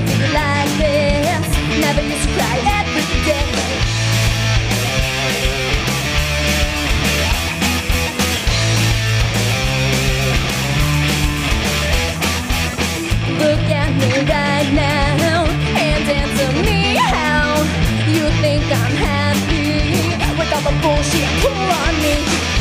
do you like this? Never used to cry every day. Look at me right now and answer me how you think I'm happy with all the bullshit you pull on me.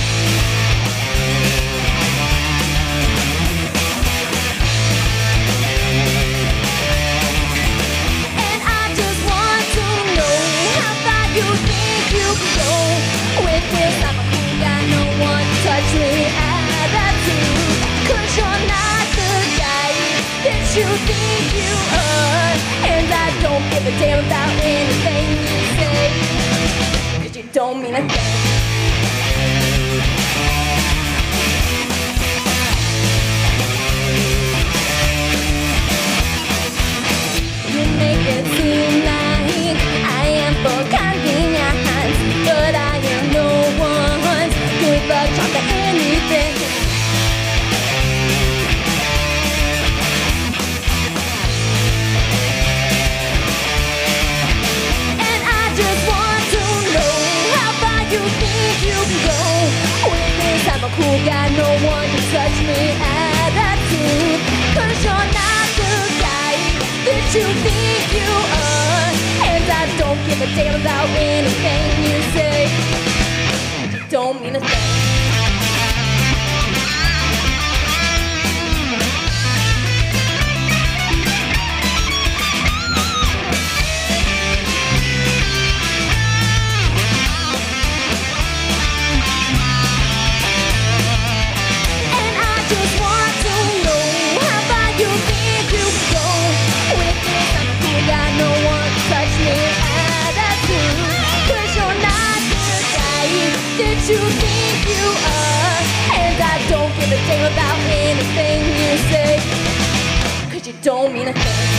And I just want to know how far you think you can go with this. I'm a cool guy, no one touch me attitude. 'Cause you're not the guy that you think you are, and I don't give a damn about anything you say, 'cause you don't mean a thing. You make it seem like I am for convenience, but I am no one's good luck charm to anything. I'm a cool guy, no one can touch me attitude. 'Cause you're not the guy that you think you are, and I don't give a damn about anything you say. You don't mean a thing. You think you are, and I don't give a damn about anything you say, 'cause you don't mean a thing.